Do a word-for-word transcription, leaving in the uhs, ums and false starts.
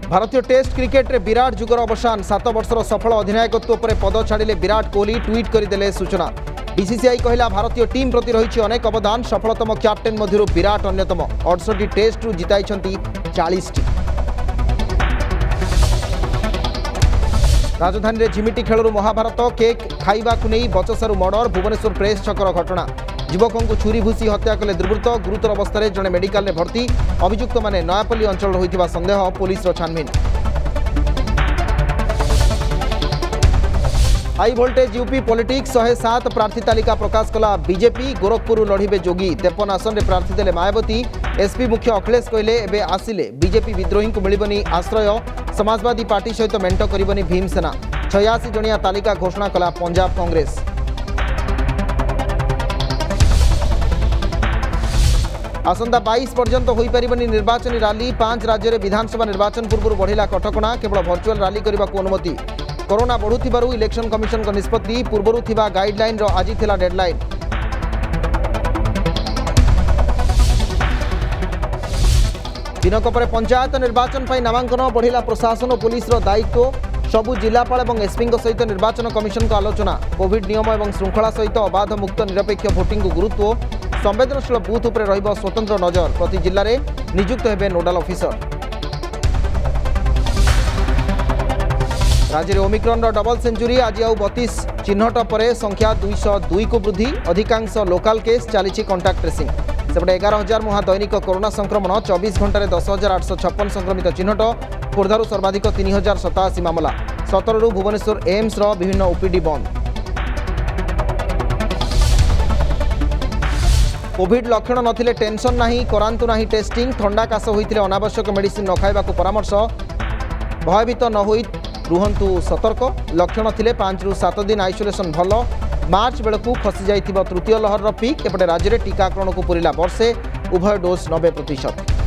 भारतीय test cricket रे विराट जुगर अवसान सात वर्षर सफल अधिनायकत्व पर पद छाड़िले विराट कोहली ट्वीट करदेले सूचना। बीसीसीआई कहला भारतीय टीम प्रति रही अनेक अवदान सफलतम कैप्टेन मध्य विराट अन्यतम अड़सठ टेस्ट रु जिताई चालीस टी। राजधानी रे झिमिटी खेलु महाभारत केक खाइबा नहीं बचसारू मर्डर भुवनेश्वर प्रेस छकर घटना। युवकों को छुरी भूसी हत्या कले दुर्वृत्त गुरुतर अवस्था जड़े मेडिकल में भर्ती अभियुक्त माने नयापल्ली अंचल होइथिबा संदेह पुलिस छानबीन। हाई वोल्टेज यूपी पॉलिटिक्स शहे सात प्रार्थी तालिका प्रकाश कला बीजेपी गोरखपुर लड़िबे जोगी तेपन आसन में प्रार्थी देले मायावती। एसपी मुख्य अखिलेश कहले एबे आसिले बीजेपी विद्रोही को मिलिबनी आश्रय समाजवादी पार्टी सहित मेंट करिबनी भीमसेना। छयासी जणिया तालिका घोषणा कला पंजाब कांग्रेस। आसंता बाईस पर्यंत हो पारिबनी निर्वाचन रैली पांच राज्य में विधानसभा निर्वाचन पूर्व बढ़िला कटकणा केवल भर्चुआल रैली करने को अनुमति। कोरोना बढ़ुथिबारु इलेक्शन कमिशन का निष्पत्ति पूर्व थिबा गाइडलाइन रो आज थिला डेडलाइन। दिनक पर पंचायत निर्वाचन पर नामांकन बढ़िला प्रशासन और पुलिस रो दायित्व सबु जिलापाल और एसपी सहित निर्वाचन कमिशन को आलोचना। कोविड नियम और श्रृंखला सहित अबाध मुक्त निरपेक्ष भोटिंग को गुरुत्व संवेदनशील बूथ उपर रहिबो स्वतंत्र नजर प्रति जिले में नियुक्त हेबे नोडाल ऑफिसर। राज्य में ओमिक्रॉन डबल सेंचुरी आज आउ बतीस चिन्हट पर संख्या दुई सौ दुई को वृद्धि अधिकांश लोकाल केस चली कंटाक्ट ट्रेसिंग। सेपटे एगार हजार मुहा दैनिक कोरोना संक्रमण चौबीस घंटे दस हजार आठ सौ छप्पन संक्रमित चिन्हट खोर्धारू सर्वाधिक तीन हजार सताशी मामला सतर भुवनेश्वर एम्स विभिन्न ओपीडी बंद। कोविड लक्षण नथिले टेंशन नाही करांतु नाही टेस्टिंग ठंडा काश होइतिले अनावश्यक मेडिसिन न खाइबाकू परामर्श भयभीत न होई रुहंतु सतर्क लक्षण थिले पांच रु सात दिन आइसोलेशन भल मार्च बेलू खसी जाइथिबा तृतीय लहर पीक एपटे राज्य में टीकाकरण को पूरिला वर्षे उभय डोज नब्बे प्रतिशत।